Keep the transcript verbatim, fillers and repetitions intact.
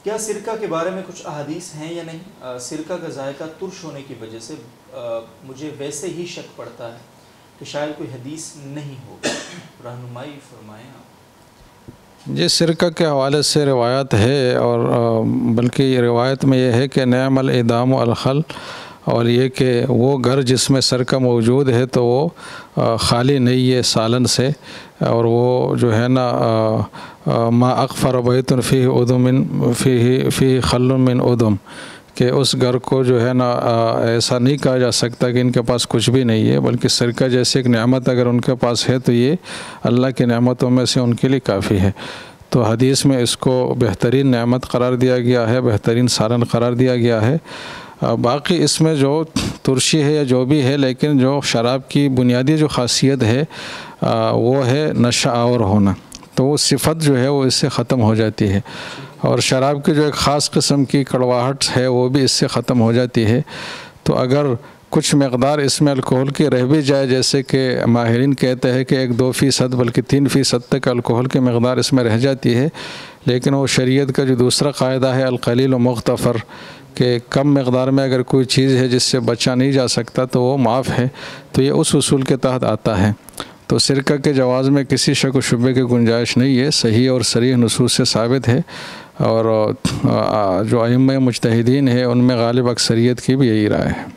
کیا سرکہ کے بارے میں کچھ احادیث ہیں یا نہیں؟ سرکہ کا ذائقہ ترش ہونے کی وجہ سے مجھے ویسے ہی شک پڑتا ہے کہ شاید کوئی حدیث نہیں ہوگی، رہنمائی فرمائیں آپ۔ جی، سرکہ کے حوالے سے روایت ہے، اور بلکہ یہ روایت میں یہ ہے کہ نعم الادام الخل، اور یہ کہ وہ گھر جس میں سرکہ موجود ہے تو وہ خالی نہیں ہے سالن سے، اور وہ جو ہے نا ما اغفر بیت فیہ ادم فیہ فیہ خل من ادم، کہ اس گھر کو جو ہے نا ایسا نہیں کہا جا سکتا کہ ان کے پاس کچھ بھی نہیں ہے، بلکہ سرکہ جیسے ایک نعمت اگر ان کے پاس ہے تو یہ اللہ کی نعمتوں میں سے ان کے لیے کافی ہے۔ تو حدیث میں اس کو بہترین نعمت قرار دیا گیا ہے، بہترین سالن قرار دیا گیا ہے۔ باقی اس میں جو ترشی ہے یا جو بھی ہے، لیکن جو شراب کی بنیادی جو خاصیت ہے وہ ہے نشہ آور ہونا، تو وہ صفت جو ہے وہ اس سے ختم ہو جاتی ہے، اور شراب کی جو ایک خاص قسم کی کڑواہٹ ہے وہ بھی اس سے ختم ہو جاتی ہے۔ تو اگر کچھ مقدار اس میں الکوہل کی رہ بھی جائے، جیسے کہ ماہرین کہتے ہیں کہ ایک دو فیصد بلکہ تین فیصد تک الکوہل کی مقدار اس میں رہ جاتی ہے، لیکن وہ شریعت کا جو دوسرا قاعدہ ہے القلیل و مغتفر، کہ کم مقدار میں اگر کوئی چیز ہے جس سے بچا نہیں جا سکتا تو وہ معاف ہے، تو یہ اس اصول کے تحت آتا ہے۔ تو سرکہ کے جواز میں کسی شک و شبے کی گنجائش نہیں ہے، صحیح اور صریح نصوص سے ثابت ہے، اور جو ائمہ مجتہدین ہیں ان میں غالب اکثریت کی بھی یہی رائے ہے۔